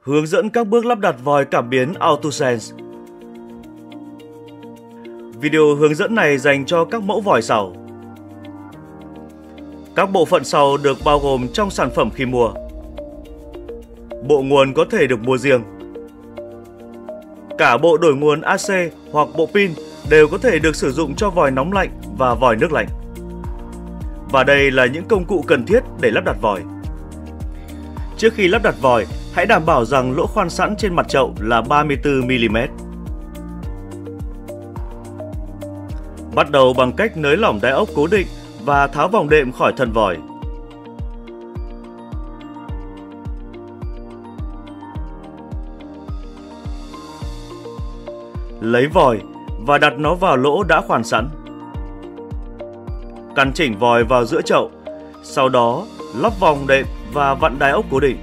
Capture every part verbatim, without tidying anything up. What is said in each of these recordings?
Hướng dẫn các bước lắp đặt vòi cảm biến AutoSense. Video hướng dẫn này dành cho các mẫu vòi sau. Các bộ phận sau được bao gồm trong sản phẩm khi mua. Bộ nguồn có thể được mua riêng. Cả bộ đổi nguồn a xê hoặc bộ pin đều có thể được sử dụng cho vòi nóng lạnh và vòi nước lạnh. Và đây là những công cụ cần thiết để lắp đặt vòi. Trước khi lắp đặt vòi, hãy đảm bảo rằng lỗ khoan sẵn trên mặt chậu là ba mươi tư mi li mét. Bắt đầu bằng cách nới lỏng đáy ốc cố định và tháo vòng đệm khỏi thân vòi. Lấy vòi và đặt nó vào lỗ đã khoan sẵn. Căn chỉnh vòi vào giữa chậu, sau đó lắp vòng đệm và vặn đáy ốc cố định.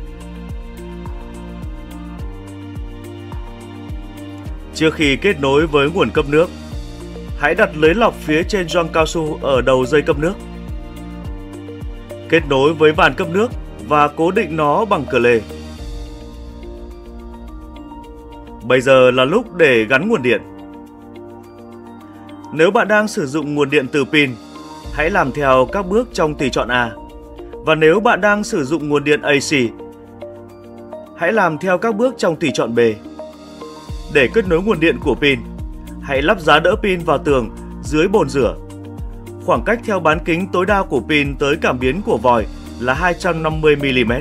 Trước khi kết nối với nguồn cấp nước, hãy đặt lưới lọc phía trên gioăng cao su ở đầu dây cấp nước. Kết nối với van cấp nước và cố định nó bằng cờ lê. Bây giờ là lúc để gắn nguồn điện. Nếu bạn đang sử dụng nguồn điện từ pin, hãy làm theo các bước trong tùy chọn A. Và nếu bạn đang sử dụng nguồn điện a xê, hãy làm theo các bước trong tùy chọn B. Để kết nối nguồn điện của pin, hãy lắp giá đỡ pin vào tường dưới bồn rửa. Khoảng cách theo bán kính tối đa của pin tới cảm biến của vòi là hai trăm năm mươi mi li mét.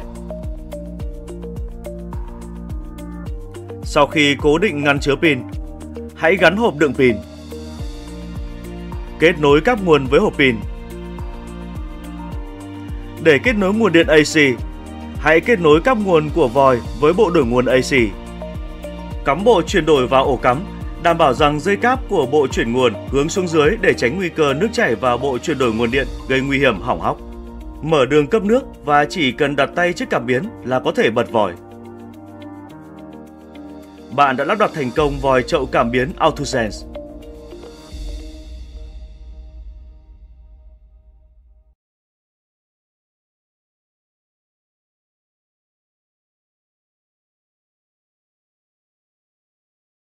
Sau khi cố định ngăn chứa pin, hãy gắn hộp đựng pin. Kết nối các nguồn với hộp pin. Để kết nối nguồn điện a xê, hãy kết nối các nguồn của vòi với bộ đổi nguồn a xê. Cắm bộ chuyển đổi vào ổ cắm, đảm bảo rằng dây cáp của bộ chuyển nguồn hướng xuống dưới để tránh nguy cơ nước chảy vào bộ chuyển đổi nguồn điện gây nguy hiểm hỏng hóc. Mở đường cấp nước và chỉ cần đặt tay trước cảm biến là có thể bật vòi. Bạn đã lắp đặt thành công vòi chậu cảm biến AutoSense.